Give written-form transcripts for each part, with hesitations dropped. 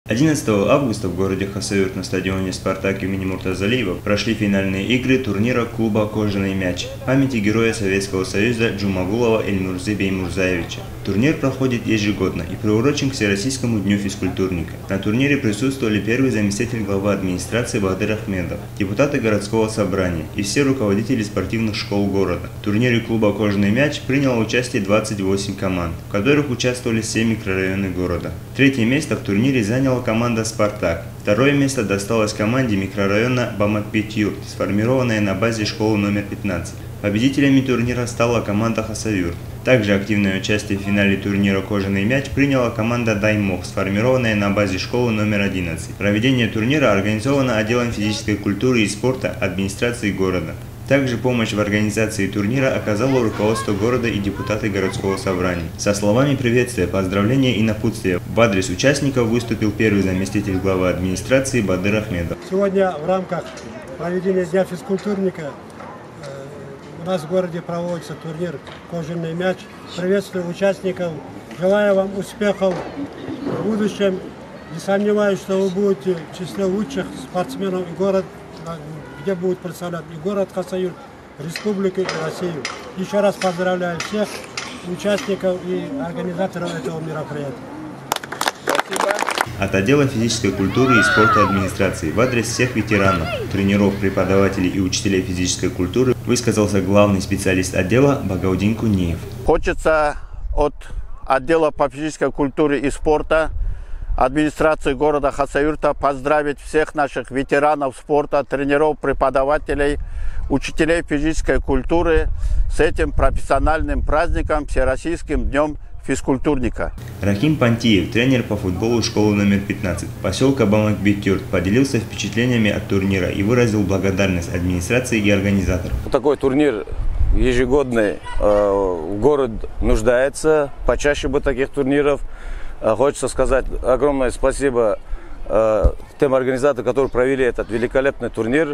11 августа в городе Хасавюрт на стадионе «Спартак» имени Муртазалиева прошли финальные игры турнира клуба «Кожаный мяч» в памяти героя Советского Союза Джумагулова Эльмурзы Беймурзаевича. Турнир проходит ежегодно и приурочен к Всероссийскому дню физкультурника. На турнире присутствовали первый заместитель главы администрации Бадыр Ахмедов, депутаты городского собрания и все руководители спортивных школ города. В турнире клуба «Кожаный мяч» приняло участие 28 команд, в которых участвовали 7 микрорайонов города. Третье место в турнире заняла команда «Спартак». Второе место досталось команде микрорайона Бамакбет-Юрт, сформированной на базе школы номер 15. Победителями турнира стала команда Хасавюрт. Также активное участие в финале турнира «Кожаный мяч» приняла команда «Даймох», сформированная на базе школы номер 11. Проведение турнира организовано отделом физической культуры и спорта администрации города. Также помощь в организации турнира оказало руководство города и депутаты городского собрания. Со словами приветствия, поздравления и напутствия в адрес участников выступил первый заместитель главы администрации Бадыр Ахмедов. Сегодня в рамках проведения Дня физкультурника у нас в городе проводится турнир «Кожаный мяч». Приветствую участников, желаю вам успехов в будущем. Не сомневаюсь, что вы будете в числе лучших спортсменов и город, где будет представлять и город Хасавюрт, республику и Россию. Еще раз поздравляю всех участников и организаторов этого мероприятия. От отдела физической культуры и спорта администрации в адрес всех ветеранов, тренеров, преподавателей и учителей физической культуры высказался главный специалист отдела Багаудин Куниев. Хочется от отдела по физической культуре и спорта администрации города Хасавюрта поздравить всех наших ветеранов спорта, тренеров, преподавателей, учителей физической культуры с этим профессиональным праздником, Всероссийским днем физкультурника. Рахим Пантиев, тренер по футболу школы номер 15 поселка Бамакбет-Юрт, поделился впечатлениями от турнира и выразил благодарность администрации и организаторам. Такой турнир ежегодный город нуждается, почаще бы таких турниров. Хочется сказать огромное спасибо тем организаторам, которые провели этот великолепный турнир.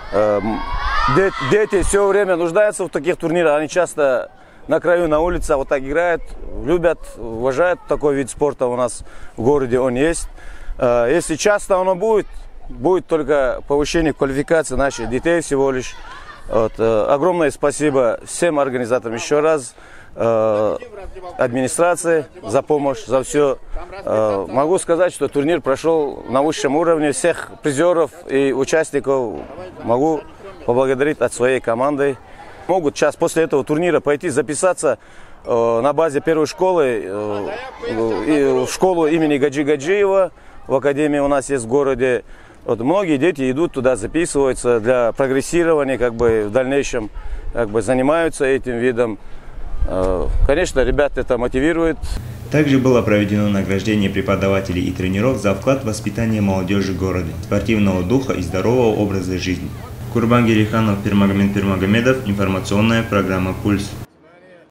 Дети все время нуждаются в таких турнирах, они часто на краю, на улице вот так играют, любят, уважают такой вид спорта у нас в городе, он есть. Если часто оно будет только повышение квалификации наших детей всего лишь. Вот, огромное спасибо всем организаторам еще раз, администрации за помощь, за все. Могу сказать, что турнир прошел на высшем уровне, всех призеров и участников могу поблагодарить от своей команды. Могут сейчас после этого турнира пойти записаться на базе первой школы, в школу имени Гаджи Гаджиева, в академии у нас есть в городе. Вот, многие дети идут туда, записываются для прогрессирования, в дальнейшем занимаются этим видом. Конечно, ребят это мотивирует. Также было проведено награждение преподавателей и тренеров за вклад в воспитание молодежи города, спортивного духа и здорового образа жизни. Курбан Гериханов, Пирмагомед Пирмагомедов, информационная программа «Пульс».